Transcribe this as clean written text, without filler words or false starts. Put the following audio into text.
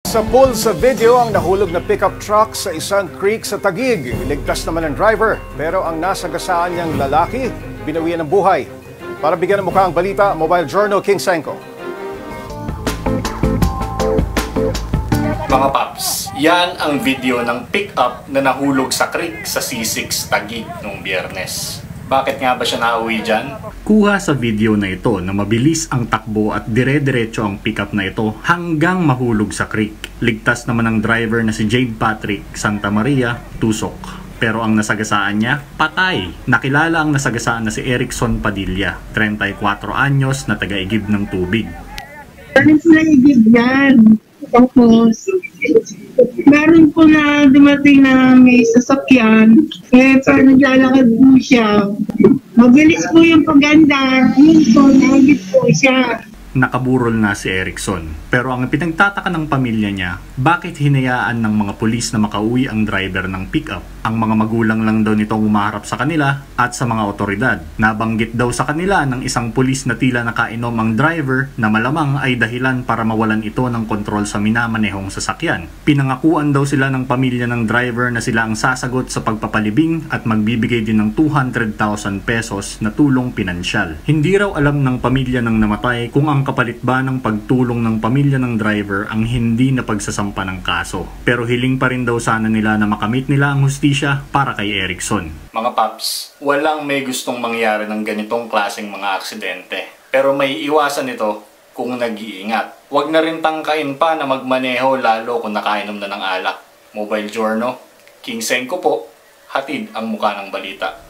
Sa pool sa video ang nahulog na pickup truck sa isang creek sa Taguig. Ligtas naman ang driver pero ang nasagasaan niyang lalaki binawian ng buhay. Para bigyan ng mukha ang balita, Mobile Journal King Senko. Mga paps, yan ang video ng pickup na nahulog sa creek sa C6 Taguig noong Biyernes. Bakit nga ba siya nauwi dyan? Kuha sa video na ito na mabilis ang takbo at dire-diretso ang pickup na ito hanggang mahulog sa creek. Ligtas naman ang driver na si Jade Patrick Santa Maria, tusok. Pero ang nasagasaan niya, patay. Nakilala ang nasagasaan na si Erickson Padilla, 34 anyos na taga-igib ng tubig. Alis na igib yan. Tapos, meron po na dumating na may sasakyan. Pero naglalakad po siya. Mabilis po yung paganda. Yun po, nagit po siya. Nakaburol na si Erickson. Pero ang pinagtataka ng pamilya niya, bakit hinayaan ng mga pulis na makauwi ang driver ng pickup? Ang mga magulang lang daw nitong umaharap sa kanila at sa mga otoridad. Nabanggit daw sa kanila ng isang pulis na tila nakainom ang driver na malamang ay dahilan para mawalan ito ng kontrol sa minamanehong sasakyan. Pinangakuan daw sila ng pamilya ng driver na sila ang sasagot sa pagpapalibing at magbibigay din ng 200,000 pesos na tulong pinansyal. Hindi raw alam ng pamilya ng namatay kung ang kapalit ba ng pagtulong ng pamilya ng driver ang hindi na pagsasampa ng kaso. Pero hiling pa rin daw sana nila na makamit nila ang hustisya para kay Erickson. Mga paps, walang may gustong mangyari ng ganitong klaseng mga aksidente. Pero may iwasan ito kung nag-iingat. Huwag na rin tangkain pa na magmaneho lalo kung nakainom na ng alak. Mobile Journal, King Senko po, hatid ang muka ng balita.